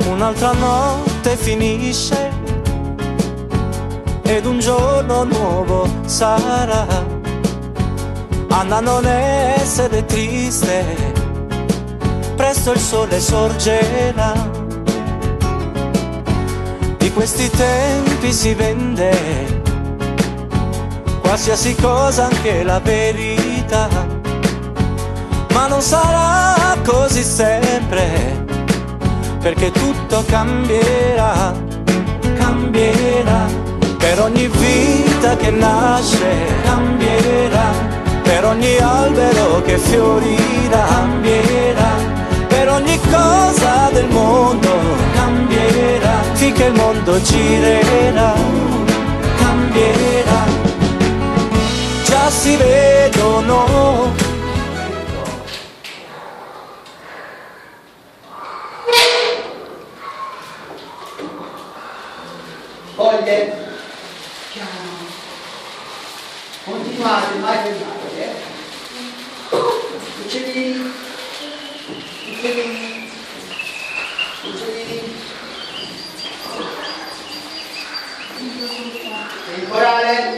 Un'altra notte finisce ed un giorno nuovo sarà. Anna, non essere triste, presto il sole sorgerà. Di questi tempi si vende qualsiasi cosa, anche la verità, ma non sarà così sempre, perché tutto cambierà, cambierà. Per ogni vita che nasce cambierà, per ogni albero che fiorirà cambierà, per ogni cosa del mondo cambierà, finché il mondo girerà, cambierà. Già si vedono foglie, continuate, mai fermate, uccellini, uccellini, uccellini, temporale,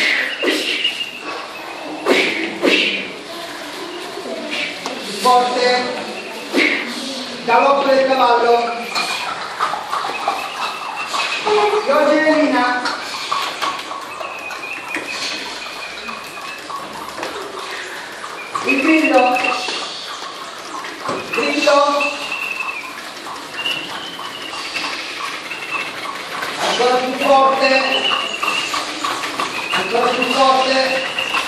forte, galoppo del cavallo, Giogelina, il grillo, grillo, ancora più forte, ancora più forte,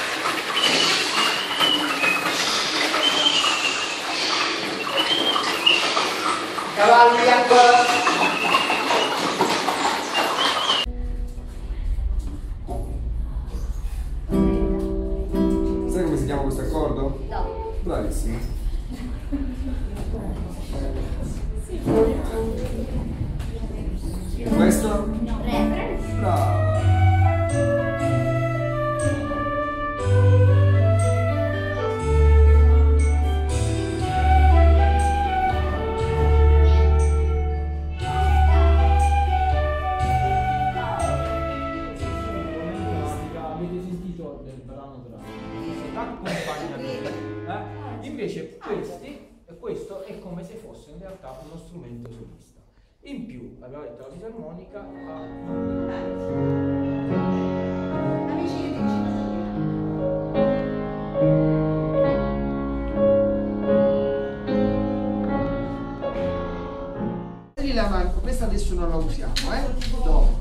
cavalli ancora. Questo accordo? No. Bravissimo. E questo? Re. Bravo. Avete sentito del brano invece questo è come se fosse in realtà uno strumento solista. In più, abbiamo detto, la fisarmonica La manco, questa adesso non la usiamo, dopo.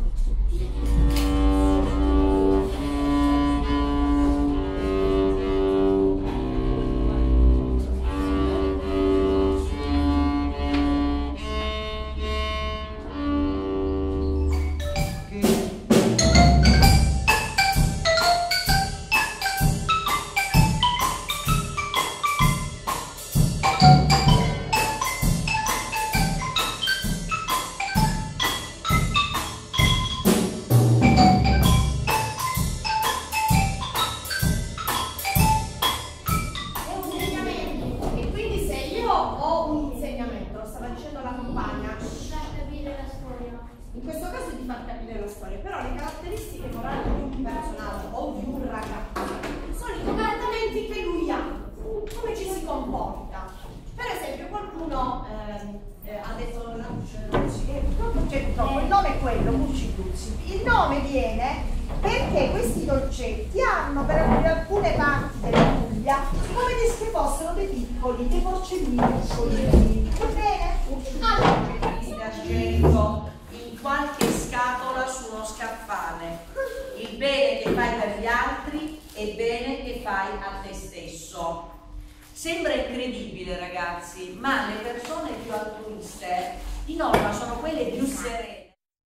In questo caso è di far capire la storia, però le caratteristiche morali di un personaggio o di un ragazzo sono i comportamenti che lui ha, come ci si comporta. Per esempio qualcuno ha detto purtroppo il nome è quello, Mucci. Il nome viene perché questi dolcetti hanno per alcune parti della Puglia come se fossero dei piccoli, dei porcellini piccolini. Va bene? Allora, d'argento in qualche scatola su uno scaffale. Il bene che fai per gli altri è il bene che fai a te stesso. Sembra incredibile, ragazzi, ma le persone più altruiste di norma sono quelle più serene.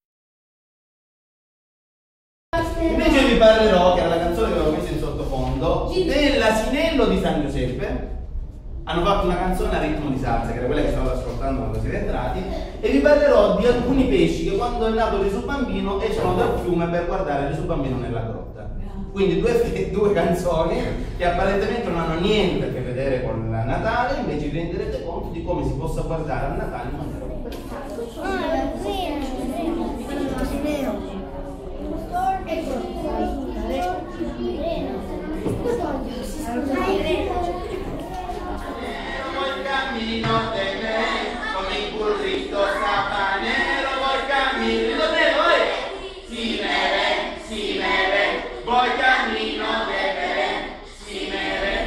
Invece vi parlerò, che era la canzone che avevo messo in sottofondo, dell'asinello di San Giuseppe. Hanno fatto una canzone a ritmo di salsa, che era quella che stavo ascoltando quando siete entrati, e vi parlerò di alcuni pesci che quando è nato Gesù Bambino escono dal fiume per guardare Gesù Bambino nella grotta. Quindi due canzoni che apparentemente non hanno niente a che vedere con il Natale, invece vi renderete conto di come si possa guardare al Natale in maniera completa. Voy camino de me, con mi burrito sabanero, voy camino de me. Si me ven, voy camino de me. Si me ven,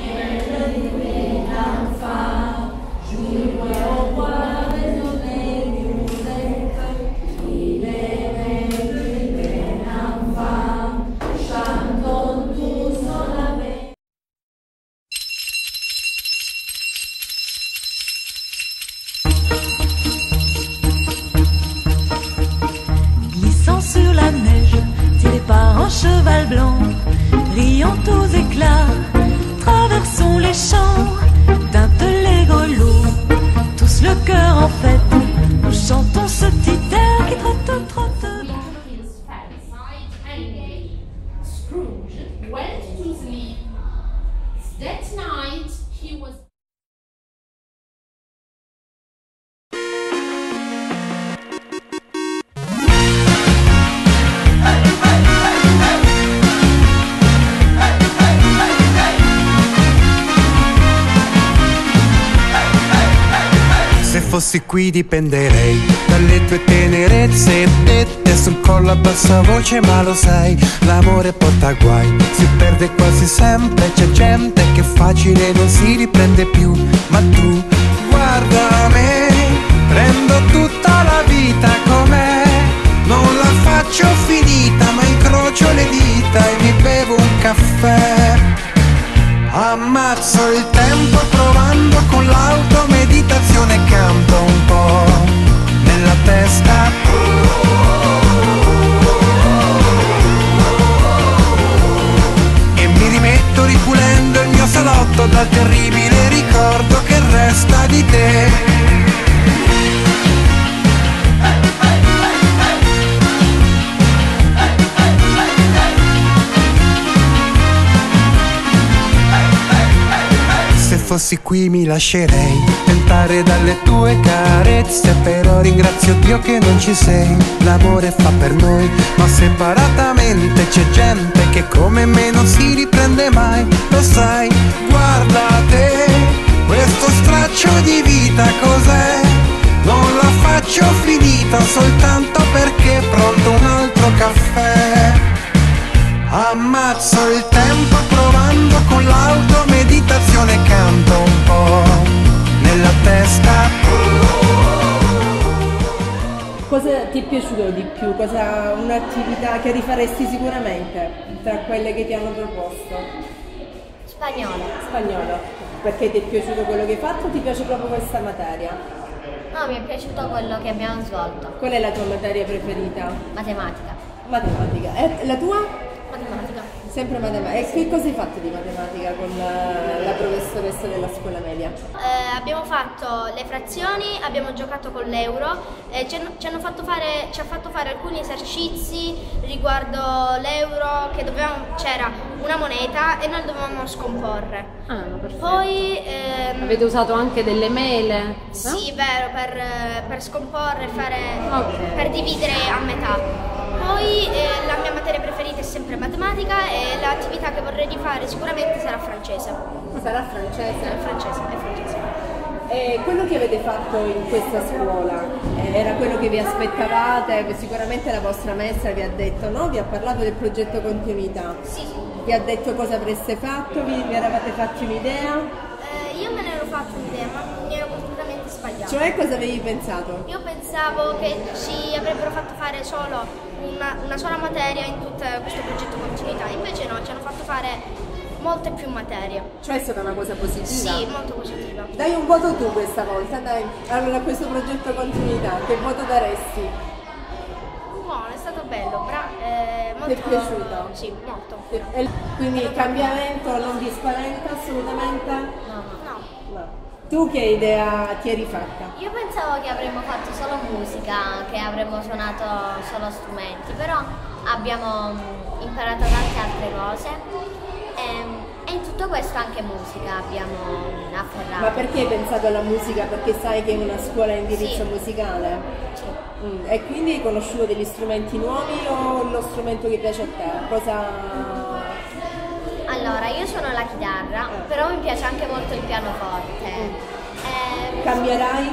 Glissant sur la neige, tiré par un cheval blanc, riant aux éclats, traversons les champs, tintelés grelots, tous le cœur en fête, nous chantons ce petit air qui trotte, trotte. His fireside and Scrooge went to sleep. That night he was Se fossi qui dipenderei dalle tue tenerezze dette sul collo a bassa voce, ma lo sai, l'amore porta guai, si perde quasi sempre, c'è gente che facile non si riprende più, ma tu guarda me, prendo tutta la vita com'è, non la faccio finita, ma incrocio le dita e mi bevo un caffè. Ammazzo il tempo provando con l'automeditazione, canto un po' nella testa. E mi rimetto ripulendo il mio salotto dal terribile ricordo che resta di te. Se fossi qui mi lascerei tentare dalle tue carezze, però ringrazio Dio che non ci sei. L'amore fa per noi, ma separatamente c'è gente che come me non si riprende mai. Lo sai, guarda te, questo straccio di vita cos'è? Non la faccio finita soltanto perché è pronto un altro caffè. Ammazzo il tempo provando con l'automeditazione, canto un po' nella testa. Cosa ti è piaciuto di più? Cosa, un'attività che rifaresti sicuramente tra quelle che ti hanno proposto? Spagnolo. Spagnolo. Perché ti è piaciuto quello che hai fatto o ti piace proprio questa materia? No, mi è piaciuto quello che abbiamo svolto. Qual è la tua materia preferita? Matematica. Matematica. E la tua? Matematica. Sempre matematica. E che cosa hai fatto di matematica con la professoressa della scuola media? Abbiamo fatto le frazioni, abbiamo giocato con l'euro, ci ha fatto fare alcuni esercizi riguardo l'euro, che c'era una moneta e noi dovevamo scomporre. Ah, no, perfetto. Poi avete usato anche delle mele? sì, vero, per scomporre, per dividere a metà. Poi la mia materia preferita è sempre matematica e l'attività che vorrei rifare sicuramente sarà francese. Sarà francese? È francese. E quello che avete fatto in questa scuola era quello che vi aspettavate? Sicuramente la vostra maestra vi ha detto, no? Vi ha parlato del progetto continuità? Sì. Vi ha detto cosa avreste fatto? Vi eravate fatti un'idea? Io me ne ero fatto un'idea, ma mi ero completamente sbagliata. Cioè, cosa avevi pensato? Io pensavo che ci avrebbero fatto fare solo una sola materia in tutto questo progetto continuità, invece no, ci hanno fatto fare molte più materie. Cioè è stata una cosa positiva? Sì, molto positiva. Dai un voto tu questa volta, dai, allora a questo progetto continuità, che voto daresti? Buono, è stato bello, molto... Ti è piaciuto? Sì, molto. Quindi il cambiamento non vi spaventa assolutamente? No. Tu che idea ti eri fatta? Io pensavo che avremmo fatto solo musica, che avremmo suonato solo strumenti, però abbiamo imparato tante altre cose E in tutto questo anche musica abbiamo afferrato. Ma perché hai pensato alla musica? Perché sai che è una scuola a indirizzo musicale? E quindi hai conosciuto degli strumenti nuovi o lo strumento che piace a te? Allora, io suono la chitarra, però mi piace anche molto il pianoforte. Cambierai?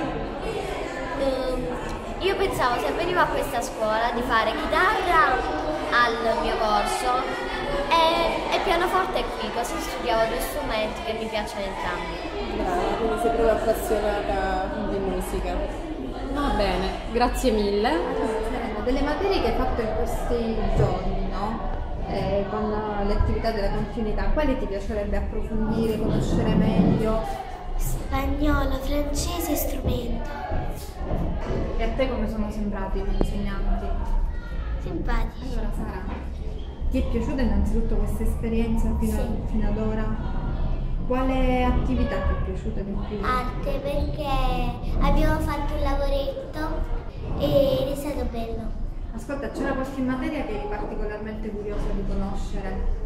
Io pensavo, se venivo a questa scuola, di fare chitarra al mio corso e pianoforte qui, così studiavo 2 strumenti che mi piacciono entrambi. Brava, quindi sei proprio appassionata di musica. Va bene, grazie mille. Delle materie che hai fatto in questi giorni, no? Con le attività della continuità, quali ti piacerebbe approfondire, conoscere meglio? Spagnolo, francese e strumento. E a te come sono sembrati gli insegnanti? Simpatici. Allora Sara, ti è piaciuta innanzitutto questa esperienza fino ad ora? Quale attività ti è piaciuta di più? Arte, perché abbiamo fatto un lavoretto ed è stato bello. Ascolta, c'era qualche materia che eri particolarmente curiosa di conoscere?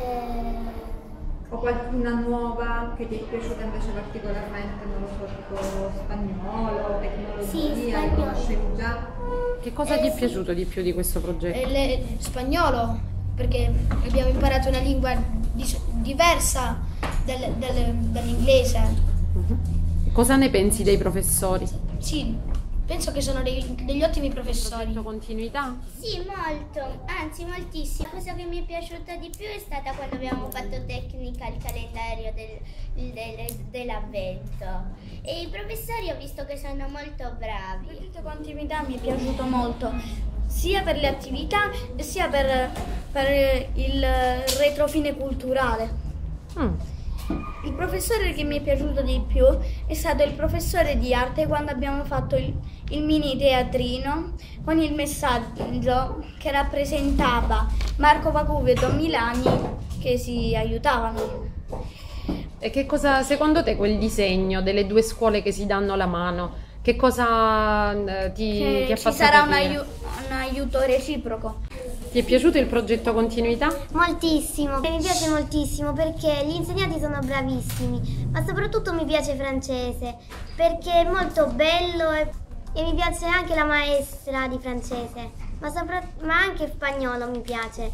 O qualcuna nuova che ti è piaciuta invece particolarmente, non lo so, tipo spagnolo, tecnologia, li conoscevi già? Che cosa ti è piaciuto di più di questo progetto? Spagnolo, perché abbiamo imparato una lingua diversa dall'inglese. Cosa ne pensi dei professori? Sì, penso che sono degli ottimi professori. Continuità? Sì, molto, anzi moltissimo. La cosa che mi è piaciuta di più è stata quando abbiamo fatto tecnica il calendario dell'avvento. E i professori ho visto che sono molto bravi. Il progetto continuità mi è piaciuto molto, sia per le attività sia per il retrofine culturale. Il professore che mi è piaciuto di più è stato il professore di arte quando abbiamo fatto il mini teatrino con il messaggio che rappresentava Marco Vacuvi e Don Milani che si aiutavano. E che cosa, secondo te, quel disegno delle 2 scuole che si danno la mano, che cosa ti ha fatto ci sarà capire? un aiuto reciproco. Ti è piaciuto il progetto continuità? Moltissimo, mi piace moltissimo perché gli insegnanti sono bravissimi, ma soprattutto mi piace francese perché è molto bello e mi piace anche la maestra di francese, ma anche spagnolo mi piace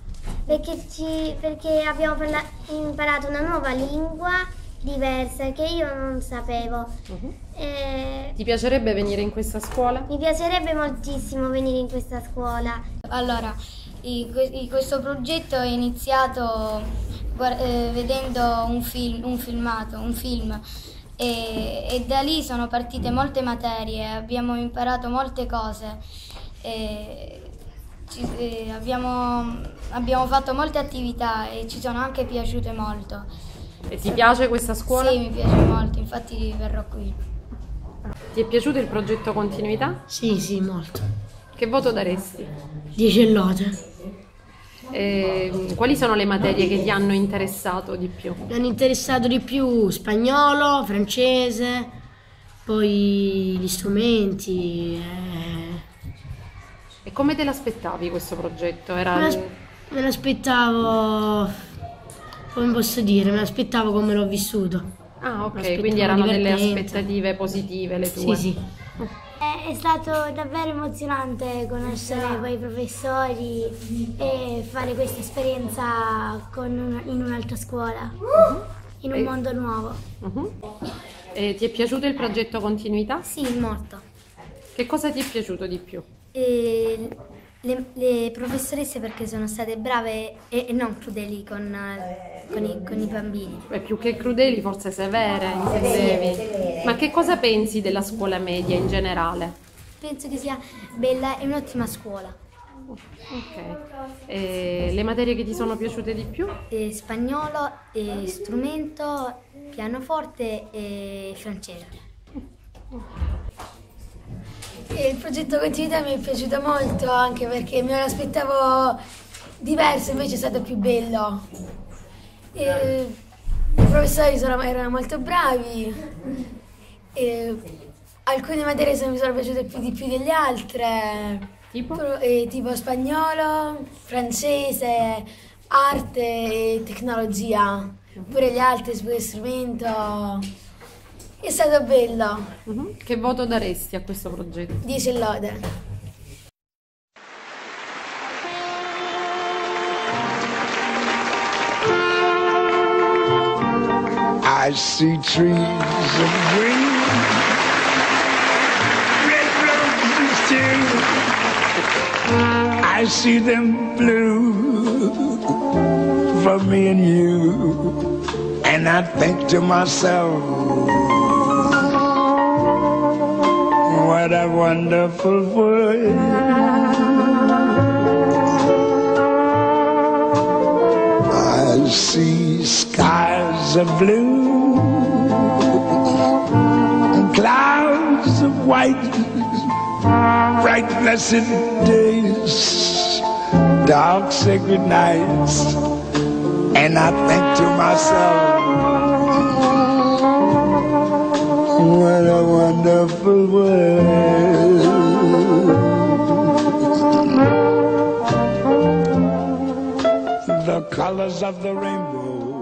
perché abbiamo imparato una nuova lingua diversa che io non sapevo. Ti piacerebbe venire in questa scuola? Mi piacerebbe moltissimo venire in questa scuola. Allora, questo progetto è iniziato vedendo un film e da lì sono partite molte materie, abbiamo imparato molte cose, abbiamo fatto molte attività e ci sono anche piaciute molto. E ti piace questa scuola? Sì, mi piace molto, infatti verrò qui. Ti è piaciuto il progetto continuità? Sì, molto. Che voto daresti? 10 lode. Quali sono le materie che ti hanno interessato di più? Mi hanno interessato di più spagnolo, francese, poi gli strumenti. E come te l'aspettavi questo progetto? Me l'aspettavo, come posso dire, me l'aspettavo come l'ho vissuto. Ah, ok, quindi erano delle aspettative positive le tue? Sì. È stato davvero emozionante conoscere poi i professori e fare questa esperienza in un'altra scuola, in un mondo nuovo. E ti è piaciuto il progetto continuità? Sì, molto. Che cosa ti è piaciuto di più? Le professoresse perché sono state brave e non crudeli con i bambini. Più che crudeli, forse severe, intendevi. Ma che cosa pensi della scuola media in generale? Penso che sia bella e un'ottima scuola. Ok. E le materie che ti sono piaciute di più? Spagnolo, strumento, pianoforte e francese. Il progetto continuità mi è piaciuto molto anche perché me lo aspettavo diverso, invece è stato più bello. I professori erano molto bravi, alcune materie mi sono piaciute di più delle altre, tipo spagnolo, francese, arte e tecnologia, pure gli altri strumenti. È stato bello. Che voto daresti a questo progetto? 10 lode. I see trees of green, red roses too. I see them blue for me and you. And I think to myself, what a wonderful world. I see skies of blue and clouds of white, bright blessed days, dark sacred nights, and I think to myself, what a wonderful world. The colors of the rainbow